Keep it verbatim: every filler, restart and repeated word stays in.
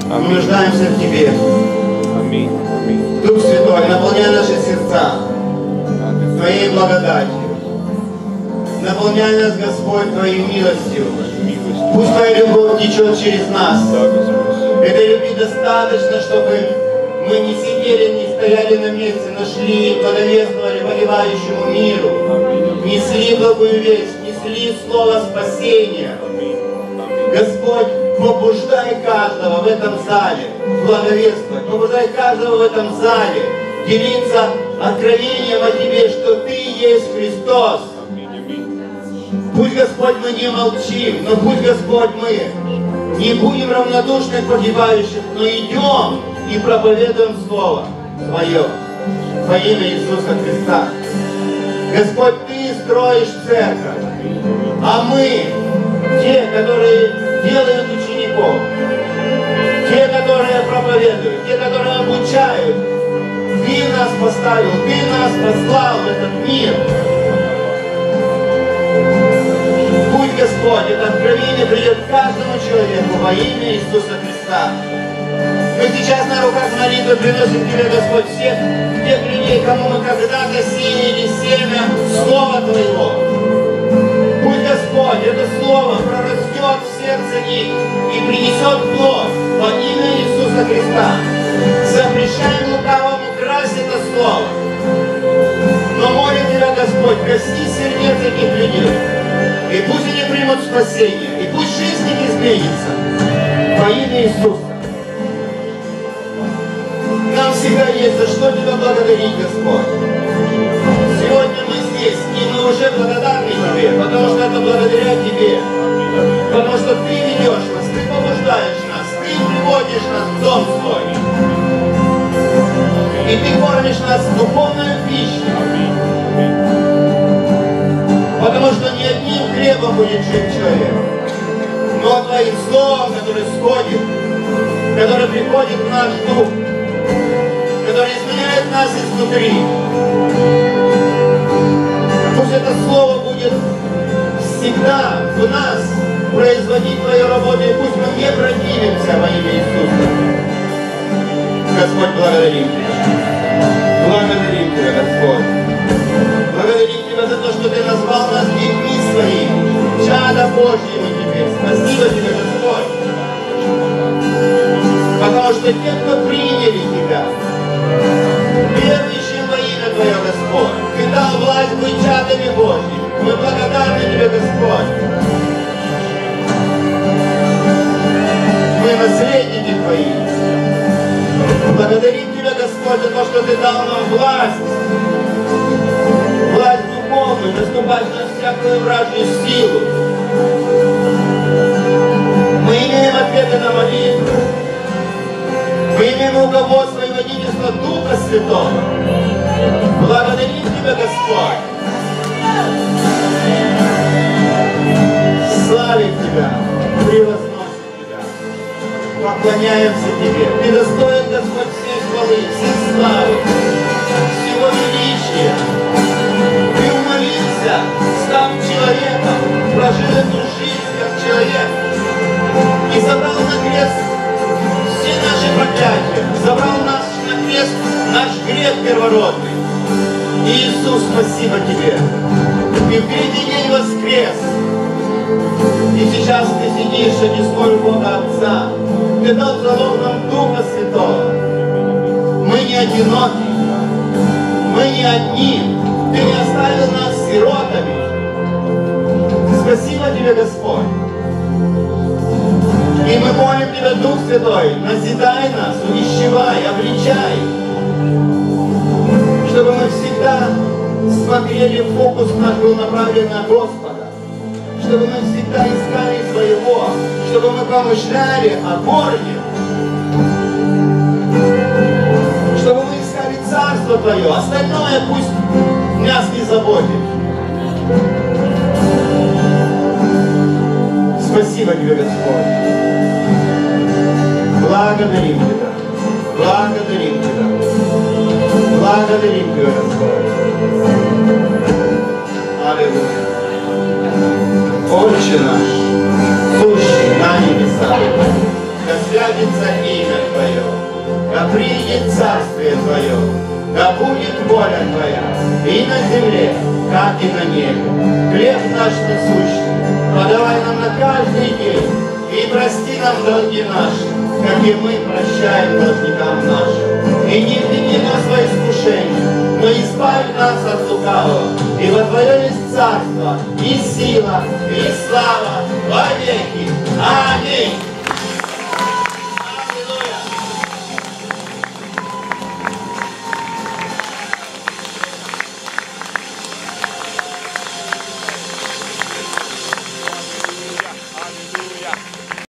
Мы нуждаемся в Тебе. Аминь. Аминь. Дух Святой, наполняй наши сердца Твоей благодатью. Наполняй нас, Господь, Твоей милостью. Пусть Твоя любовь течет через нас. Этой любви достаточно, чтобы мы не сидели, не стояли на месте, но шли, благовествовали погибающему миру, несли благую весть, несли слово спасения. Господь, побуждай каждого в этом зале благовествовать, побуждай каждого в этом зале делиться откровением о Тебе, что Ты есть Христос. Пусть, Господь, мы не молчим, но пусть, Господь, мы не будем равнодушны к погибающим, но идем и проповедуем Слово Твое во имя Иисуса Христа. Господь, Ты строишь церковь, а мы, те, которые делают учеников, те, которые проповедуют, те, которые обучают, Ты нас поставил, Ты нас послал в этот мир. Пусть, Господь, это откровение придет к каждому человеку во имя Иисуса Христа. Мы сейчас на руках молитвы приносим Тебе, Господь, всех тех людей, кому мы когда-то сеяли семя Слова Твоего. Пусть, Господь, это Слово прорастет в сердце них и принесет плод во имя Иисуса Христа. Запрещаем лукавому красть это Слово. Но молим Тебя, Господь, коснись сердец этих людей. И пусть они примут спасение, и пусть жизнь их изменится во имя Иисуса. Нам всегда есть за что Тебя благодарить, Господь. Сегодня мы здесь, и мы уже благодарны Тебе, потому что это благодаря Тебе. Потому что Ты ведешь нас, Ты побуждаешь нас, Ты приводишь нас в дом Свой. И Ты кормишь нас духовной пищей. Потому что не одним хлебом будет жить человек, но Твоим Словом, которое сходит, которое приходит в наш дух, который изменяет нас изнутри. Пусть это Слово будет всегда в нас производить Твою работу, и пусть мы не противимся во имя Иисуса. Господь, благодарим Тебя. Благодарим Тебя, Господь. Благодарим Тебя за то, что Ты назвал нас детьми Своими, чада Божьими теперь. Спасибо Тебе, Господь. Потому что те, кто приняли Тебя, верующим во имя Твое, Господь, Ты дал власть быть чадами Божьими. Мы благодарны Тебе, Господь. Мы наследники Твои. Благодарим Тебя, Господь, за то, что Ты дал нам власть. Власть духовную, наступать на всякую вражью силу. Мы имеем ответы на молитву. Мы имеем руководство и водительство Духа Святого. Благодарим Тебя, Господь. Славим Тебя, превозносим Тебя, поклоняемся Тебе. Ты достоин, Господь, всей хвалы, всей славы, всего величия. Ты умолился, став человеком, прожил эту жизнь как человек и забрал на крест все наши проклятия, забрал нас на крест наш грех первородный. Иисус, спасибо Тебе. И в третий день воскрес. И сейчас Ты сидишь одесную Бога Отца. Ты дал залог нам Духа Святого. Мы не одиноки. Мы не одни. Ты не оставил нас сиротами. Спасибо Тебе, Господь. И мы молим Тебя, Дух Святой, назидай нас, увещевай, обличай, чтобы мы всегда смотрели, фокус наш был направлен на Господа, чтобы мы всегда искали Своего, чтобы мы помышляли о городе, чтобы мы искали Царство Твое, остальное пусть нас не заботит. Спасибо Тебе, Господь. Благодарим Тебя. Благодарим Тебя. Благодарим Тебя, Господь. Аллилуйя. Отче наш, сущий на небесах, да святится имя Твое, да придет царствие Твое, да будет воля Твоя и на земле, как и на небе. Хлеб наш насущный подавай нам на каждый день, и прости нам долги наши, как и мы прощаем должникам нашим. И не введи нас во искушение, но избавь нас от лукавого, ибо Твое есть царство, и сила, и слава во веки. Аминь.